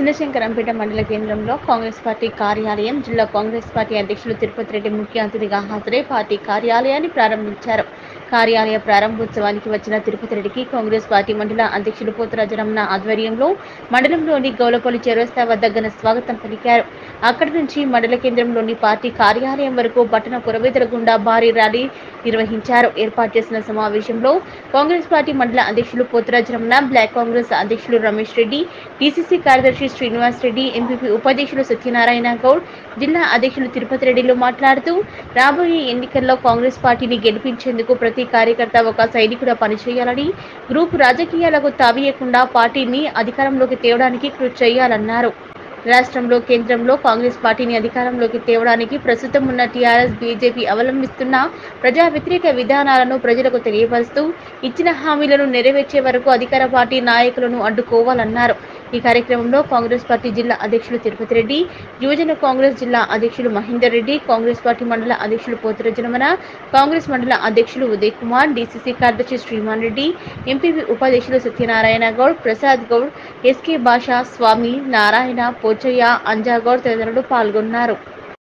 చిన్నశంకరంపేట మండల కేంద్రంలో కాంగ్రెస్ పార్టీ కార్యాలయం జిల్లా కాంగ్రెస్ పార్టీ అధ్యక్షులు తిరుపతి రెడ్డి ముఖ్య అతిథిగా హాజరై పార్టీ కార్యాలయాన్ని ప్రారంభించారు. కార్యాలయ ప్రారంభోత్సవానికి వచ్చిన తిరుపతి రెడ్డికి కాంగ్రెస్ పార్టీ మండల అధ్యక్షులు పోతురాజు రమణ ఆధ్వర్యంలో మండలంలోని గౌలపల్లి చౌరస్తా వద్ద ఘన స్వాగతం పలికారు. అక్కడి నుంచి మండల కేంద్రంలోని పార్టీ కార్యాలయం వరకు పట్టణ పురవేదుల గుండా భారీ ర్యాలీ నిర్వహించారు. ఏర్పాటు చేసిన సమావేశంలో కాంగ్రెస్ పార్టీ మండల అధ్యక్షులు పోతురాజు రమణ, బ్లాక్ కాంగ్రెస్ అధ్యక్షులు రమేష్ రెడ్డి, టీసీసీ కార్యదర్శి శ్రీనివాస్ రెడ్డి, ఎంపీపీ ఉపాధ్యక్షులు సత్యనారాయణ గౌడ్, జిల్లా అధ్యక్షులు తిరుపతి రెడ్డిలు మాట్లాడుతూ రాబోయే ఎన్నికల్లో కాంగ్రెస్ పార్టీని గెలిపించేందుకు ప్రతి కార్యకర్త ఒక సైనికుడా పనిచేయాలని, గ్రూప్ రాజకీయాలకు తావీయకుండా పార్టీని అధికారంలోకి తేవడానికి కృషి చేయాలన్నారు. రాష్ట్రంలో కేంద్రంలో కాంగ్రెస్ పార్టీని అధికారంలోకి తేవడానికి ప్రస్తుతం ఉన్న టీఆర్ఎస్ బీజేపీ అవలంబిస్తున్న ప్రజా వ్యతిరేక విధానాలను ప్రజలకు తెలియపరుస్తూ ఇచ్చిన హామీలను నెరవేర్చే వరకు అధికార పార్టీ నాయకులను అడ్డుకోవాలన్నారు. ఈ కార్యక్రమంలో కాంగ్రెస్ పార్టీ జిల్లా అధ్యక్షులు తిరుపతి రెడ్డి, యువజన కాంగ్రెస్ జిల్లా అధ్యక్షులు మహేందర్ రెడ్డి, కాంగ్రెస్ పార్టీ మండల అధ్యక్షులు పోతురాజు రమణ, కాంగ్రెస్ మండల అధ్యక్షులు ఉదయ్ కుమార్, డీసీసీ కార్యదర్శి శ్రీమాన్ రెడ్డి, ఎంపీపీ ఉపాధ్యక్షులు సత్యనారాయణ గౌడ్, ప్రసాద్ గౌడ్, ఎస్కే భాషా, స్వామి, నారాయణ, పోచయ్య, అంజాగౌడ్ తదితరులు పాల్గొన్నారు.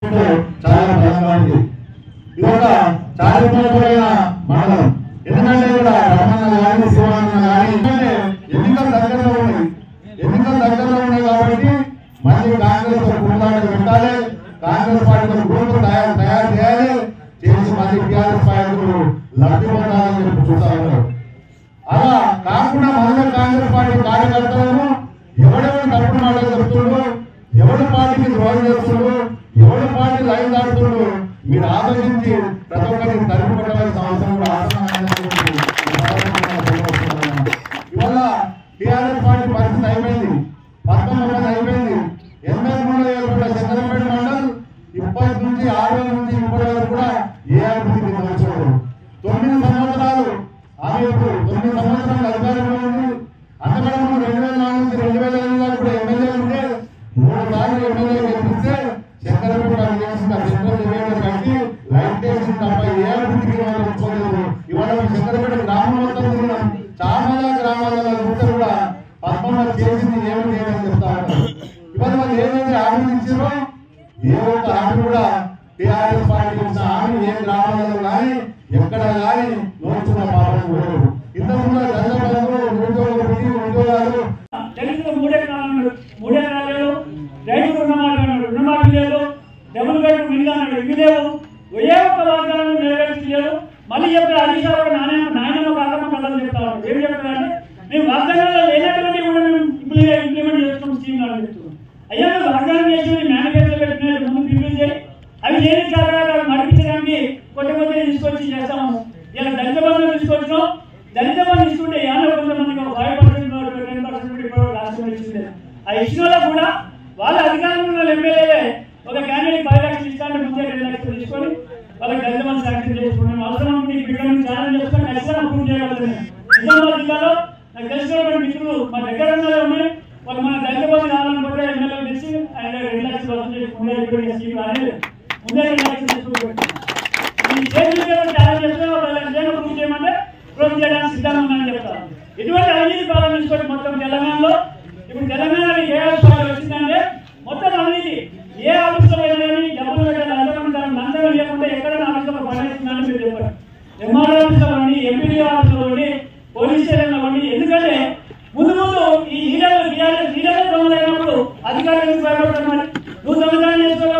ఎన్నికల దగ్గరలో ఉన్నాయి కాబట్టి మళ్ళీ కాంగ్రెస్ గుర్తాన్ని పెట్టాలి, కాంగ్రెస్ పార్టీ గ్రూప్ తయారు చేయాలి, చేసి మళ్ళీ టీఆర్ఎస్ పార్టీ లబ్ధి పొందాలని చెప్పి చూస్తా ఉన్నారు. అలా కాకుండా మొదట కాంగ్రెస్ పార్టీ కార్యకర్తలను ఎవడెవరు తప్పుడు మాటలు చెప్తుండ్రు, ఎవరి పార్టీకి ద్రోహం చేస్తుండ్రు, ఎవరి పార్టీ లైన్ దాటుతుండ్రు మీరు ఆలోచించి ప్రతి ఒక్కరిని తరిమి కొట్టవలసిన అవసరం కూడా ఇవాళ టీఆర్ఎస్ పార్టీ పరిస్థితి అయిపోయింది. 19 అయిపోయింది. 83 ఏర్పడ్డ శంకరంపేట మండల్ ఇప్పటి నుంచి 6 నుంచి ఇప్పటి వరకు కూడా ఏ అభివృద్ధి సంవత్సరాలు 9 సంవత్సరాలు ఆమె 9 సంవత్సరాలు అధికారంలో ఉంది. అంతకంటే 2004 నుంచి 2008 దాకా కూడా ఎమ్మెల్యే ఉంటే 3 సార్లు ఎమ్మెల్యే గెలిపిస్తే శంకరంపేట కట్టి లైట్ వేసింది తప్ప ఏ అభివృద్ధికి ఒప్పుకోలేదు. ఇవాళ శంకరంపేట గ్రామం మొత్తం తిరిగినాం. చాలా గ్రామాలలో కూడా 19 చేసింది ఏమిటి అని చెప్తా ఉంటారు. ఇవాళ వాళ్ళు ఏదైతే హామీ ఇచ్చారో ఏ ఒక్క హామీ కూడా టీఆర్ఎస్ పార్టీ ఇచ్చిన హామీ ఏ గ్రామాలలో కానీ ఎక్కడ కానీ నోచున్న పాపం కూడా ఇంతకుముందు ఉద్యోగాలు రైతు రుణమాఫీ లేదు, డబుల్ బెడ్రూమ్ ఇల్లు అన్నాడు, ఇవి లేవు, ఏ ఒక్క వాగ్దానం నెరవేర్చలేదు. మళ్ళీ చెప్తారు హరీష్ రావు నాయనమ్మ కాకమ్మ కథలు చెప్తా ఉంటారు. ఏం చెప్తారంటే మేము వాగ్దానాలు లేనటువంటి కూడా మేము ఇంప్లిమెంట్ చేస్తున్నాం స్కీమ్ అని చెప్తున్నాం. అయ్యా మేము వాగ్దానం చేసి మేనిఫెస్టో పెట్టిన ముందు రివ్యూ చేయి, అవి లేని కారణాలు నడిపించడానికి కొంతమంది తీసుకొచ్చి చేస్తాము. ఇలా దళిత బంధువులు తీసుకొచ్చినాం. దళిత బంధు ఇస్తుంటే ఏమో కొంతమందికి 5% 10% ఇప్పుడు రాష్ట్రం ఇచ్చింది. ఆ ఇచ్చిన వాళ్ళకు కూడా వాళ్ళ అధికారంలో ఉన్న ఎమ్మెల్యేలే ఒక క్యాండిడేట్ 10 లక్షలు ఇస్తానంటే ముందే 2 లక్షలు తీసుకొని వాళ్ళకి దళిత బంధు శాంక్షన్ చేసుకున్నాం. అవసరం మీకు బిడ్డలను ఛాలెంజ్ చేసుకొని ఖచ్చితంగా అప్రూవ్ చేయగలుగుతాను. నిజామాబాద్ జిల్లాలో నాకు తెలిసినటువంటి మిత్రులు మా దగ్గర ఉన్నాయి. వాళ్ళు మన దళిత బంధు కావాలనుకుంటే ఎమ్మెల్యే తెచ్చి ఆయన 2 లక్షలు వసూలు చేసి ముందే స్కీమ్ రాలేదు, ముందే 2 లక్షలు తీసుకుంటారు. ఈ చేతులు ఛాలెంజ్ చేస్తే ప్రూవ్ చేయమంటే ప్రూవ్ చేయడానికి సిద్ధంగా ఉందని చెప్తారు. ఇటువంటి అవినీతి ప్రారంభించుకొని మొత్తం తెలంగాణలో ఇప్పుడు తెలంగాణ ఏఆర్ఎస్ పార్టీ వచ్చిందంటే మొత్తం అవినీతి ఏ ఆఫీసులో వెళ్ళాలని డబ్బులు పెట్టాలి, లంచం లేకుండా ఎక్కడైనా ఆఫీసులో పనిచేస్తుందని మీరు చెప్పారు. ఎంఆర్ఓ ఆఫీసులో ఉండి, ఎంపీడీ ఆఫీసులో ఉండి, పోలీస్ స్టేషన్లో ఉండి. ఎందుకంటే ముందు ముందు ఈ లీడర్లు దొంగలైనప్పుడు అధికారులు భయపడతారు. మరి నువ్వు దొంగతనం చేసుకోవాలి